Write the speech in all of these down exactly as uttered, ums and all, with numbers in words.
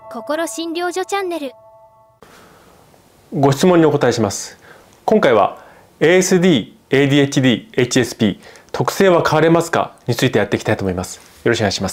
心診療所チャンネル。 ご質問にお答えします。今回は エーエスディー、エーディーエイチディー、エイチエスピー 特性は変われますかについてやっていきたいと思います。よろしくお願いします。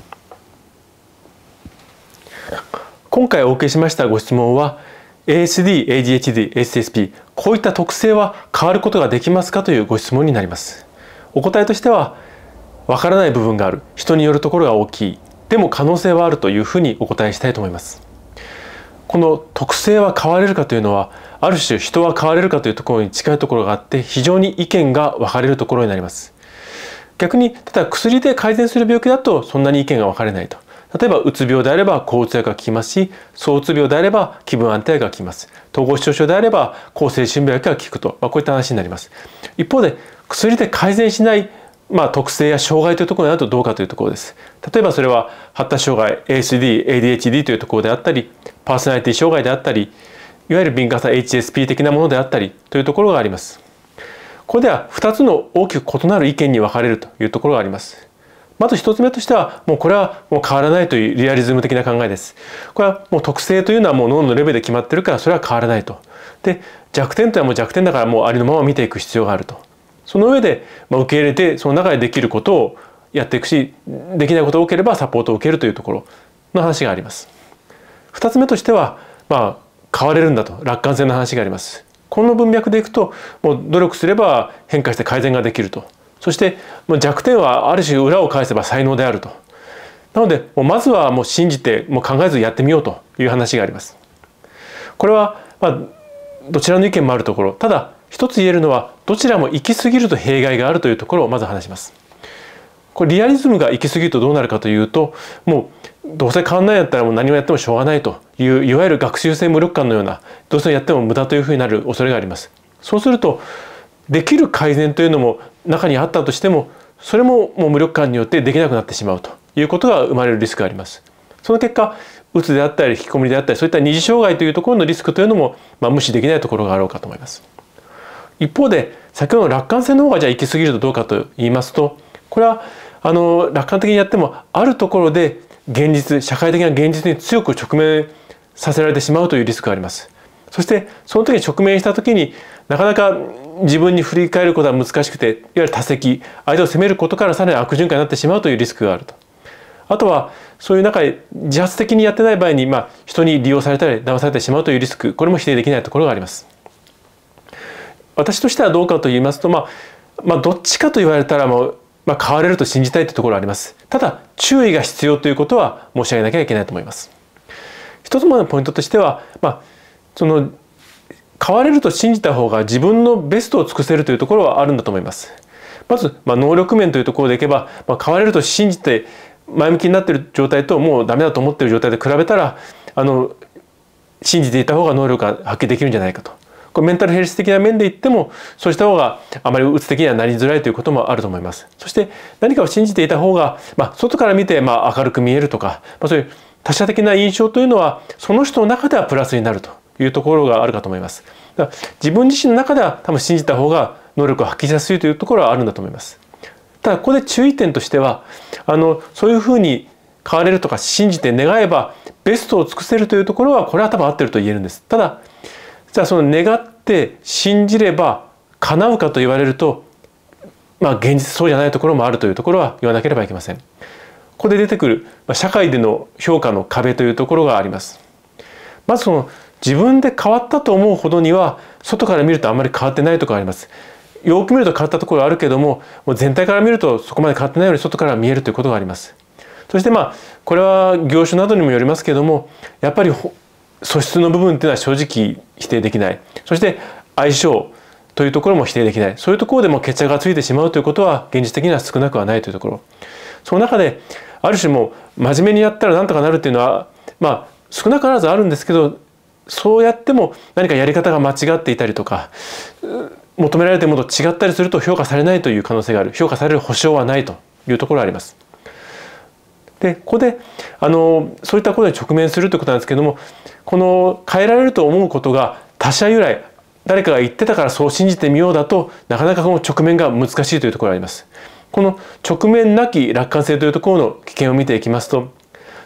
今回お受けしましたご質問は エーエスディー、エーディーエイチディー、エイチエスピー こういった特性は変わることができますかというご質問になります。お答えとしては、わからない部分がある、人によるところが大きい、でも可能性はあるというふうにお答えしたいと思います。この特性は変われるかというのは、ある種人は変われるかというところに近いところがあって、非常に意見が分かれるところになります。逆に、ただ薬で改善する病気だとそんなに意見が分かれないと。例えばうつ病であれば抗うつ薬が効きますし、躁うつ病であれば気分安定薬が効きます。統合失調症であれば抗精神病薬が効くと、まあ、こういった話になります。一方で薬で改善しないまあ、特性や障害というところになるとどうかというところです。例えばそれは発達障害 エーエスディー、エーディーエイチディー というところであったり、パーソナリティ障害であったり、いわゆる敏感さ エイチエスピー 的なものであったりというところがあります。ここではふたつの大きく異なる意見に分かれるというところがあります。まずひとつめとしては、もうこれはもう変わらないというリアリズム的な考えです。これはもう特性というのはもう脳のレベルで決まっているから、それは変わらないと。で、弱点というのはもう弱点だからもうありのまま見ていく必要があると。その上で、まあ、受け入れてその中でできることをやっていくし、できないことが多ければサポートを受けるというところの話があります。ふたつめとしては、まあ、変われるんだと、楽観性の話があります。この文脈でいくと、もう努力すれば変化して改善ができると。そしてもう弱点はある種裏を返せば才能であると。なのでもうまずはもう信じてもう考えずやってみようという話があります。これは、まあ、どちらの意見もあるところ。ただ一つ言えるのは、どちらも行き過ぎると弊害があるというところをまず話します。これリアリズムが行き過ぎるとどうなるかというと、もうどうせ変わんないんだったらもう何もやってもしょうがないという、いわゆる学習性無力感のような、どうせやっても無駄というふうになる恐れがあります。そうするとできる改善というのも中にあったとしても、それももう無力感によってできなくなってしまうということが生まれるリスクがあります。その結果、うつであったり引きこもりであったり、そういった二次障害というところのリスクというのも、まあ、無視できないところがあろうかと思います。一方で先ほどの楽観性の方がじゃあ行き過ぎるとどうかと言いますと、これはあの楽観的にやってもあるところで現実、社会的な現実に強く直面させられてしまうというリスクがあります。そしてその時に直面した時になかなか自分に振り返ることは難しくて、いわゆる多責、相手を責めることからさらに悪循環になってしまうというリスクがあると。あとはそういう中で自発的にやってない場合に、まあ、人に利用されたり騙されてしまうというリスク、これも否定できないところがあります。私としてはどうかと言いますと、まあ、まあどっちかと言われたらもう、まあ、変われると信じたいというところがあります。ただ注意が必要ということは申し上げなきゃいけないと思います。一つ目のポイントとしては、まあ、その変われると信じた方が自分のベストを尽くせるというところはあるんだと思います。まず、まあ、能力面というところでいけば、まあ、変われると信じて前向きになっている状態ともうダメだと思っている状態で比べたら、あの信じていた方が能力が発揮できるんじゃないかと。これメンタルヘルス的な面で言っても、そうした方があまりうつ的にはなりづらいということもあると思います。そして何かを信じていた方が、まあ、外から見てまあ明るく見えるとか、まあ、そういう他者的な印象というのはその人の中ではプラスになるというところがあるかと思います。だから自分自身の中では多分信じた方が能力を発揮しやすいというところはあるんだと思います。ただここで注意点としては、あのそういうふうに変われるとか信じて願えばベストを尽くせるというところは、これは多分合ってると言えるんです。ただじゃあその願って信じれば叶うかと言われると、まあ現実そうじゃないところもあるというところは言わなければいけません。ここで出てくる社会での評価の壁というところがあります。まずその自分で変わったと思うほどには外から見るとあんまり変わってないところがあります。よく見ると変わったところがあるけども、もう全体から見るとそこまで変わってないように外から見えるということがあります。そしてまあこれは業種などにもよりますけども、やっぱり素質の部分っていうのは正直否定できない。そして相性というところも否定できない。そういうところでも決着がついてしまうということは現実的には少なくはないというところ。その中である種もう真面目にやったらなんとかなるっていうのは、まあ少なからずあるんですけど、そうやっても何かやり方が間違っていたりとか、求められているものと違ったりすると評価されないという可能性がある。評価される保証はないというところがあります。でここであのそういったことに直面するということなんですけども、この変えられると思うことが他者由来、誰かが言ってたからそう信じてみようだと、なかなかこの直面が難しいというところがあります。この直面なき楽観性というところの危険を見ていきますと、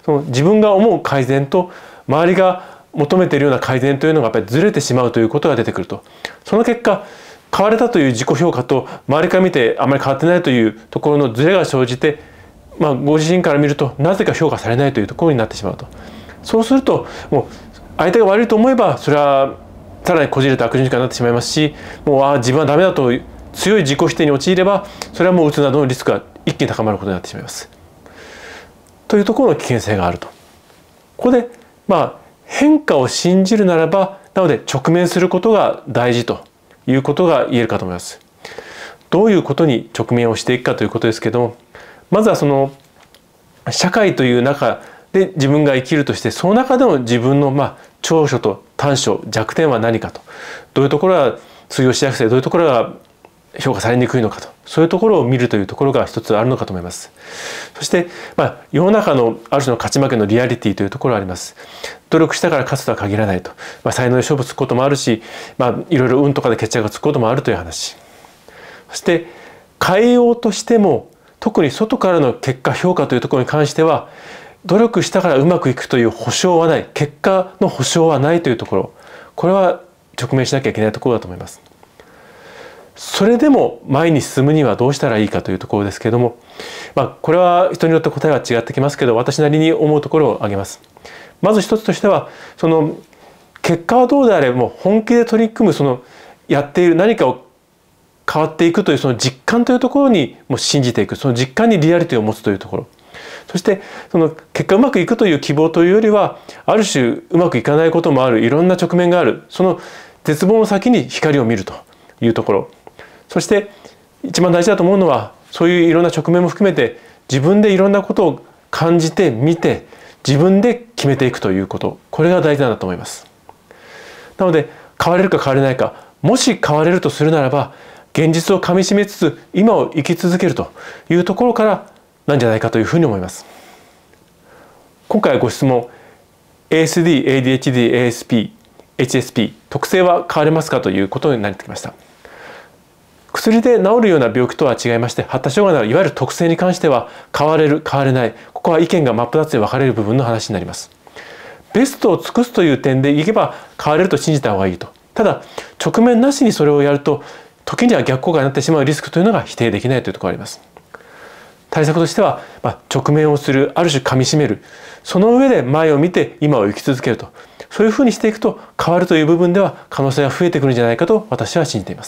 その自分が思う改善と周りが求めているような改善というのがやっぱりずれてしまうということが出てくると。その結果変われたという自己評価と周りから見てあまり変わってないというところのずれが生じて、まあ、ご自身から見るとなぜか評価されないというところになってしまうと。そうするともう相手が悪いと思えばそれはさらにこじれた悪循環になってしまいますし、もうあ自分はダメだと強い自己否定に陥ればそれはもううつなどのリスクが一気に高まることになってしまいます。というところの危険性があると。ここでまあ変化を信じるならば、なので直面することが大事ということが言えるかと思います。どういうことに直面をしていくかということですけども、まずはその社会という中で自分が生きるとして、その中での自分のまあ長所と短所、弱点は何かと、どういうところが通用しやすい、どういうところが評価されにくいのかと、そういうところを見るというところが一つあるのかと思います。そして、まあ、世の中のある種の勝ち負けのリアリティというところがあります。努力したから勝つとは限らないと、まあ、才能で勝負つくこともあるし、まあ、いろいろ運とかで決着がつくこともあるという話。そして変えようとしても特に外からの結果評価というところに関しては、努力したからうまくいくという保証はない、結果の保証はないというところ、これは直面しなきゃいけないところだと思います。それでも前に進むにはどうしたらいいかというところですけれども、まあ、これは人によって答えは違ってきますけど、私なりに思うところを挙げます。まず一つとしては、その結果はどうであれも本気で取り組む、そのやっている何かを変わっていくというその実感というところにもう信じていく、その実感にリアリティを持つというところ、そしてその結果うまくいくという希望というよりは、ある種うまくいかないこともある、いろんな直面がある、その絶望の先に光を見るというところ、そして一番大事だと思うのは、そういういろんな直面も含めて自分でいろんなことを感じて見て自分で決めていくということ、これが大事なんだと思います。なので変われるか変われないか、もし変われるとするならば現実をかみしめつつ今を生き続けるというところからなんじゃないかというふうに思います。今回はご質問 エーエスディー、エーディーエイチディー、エーエスピー、エイチエスピー 特性は変われますかということになってきました。薬で治るような病気とは違いまして、発達障害のいわゆる特性に関しては変われる変われない、ここは意見が真っ二つで分かれる部分の話になります。ベストを尽くすという点でいけば変われると信じた方がいいと。ただ直面なしにそれをやると時には逆効果になってしまうリスクというのが否定できないというところがあります。対策としては、まあ、直面をする、ある種噛みしめる、その上で前を見て今を生き続けると、そういうふうにしていくと変わるという部分では可能性が増えてくるんじゃないかと私は信じています。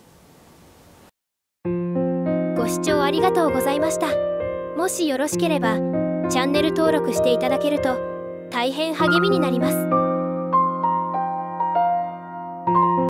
ご視聴ありがとうございました。もしよろしければチャンネル登録していただけると大変励みになります。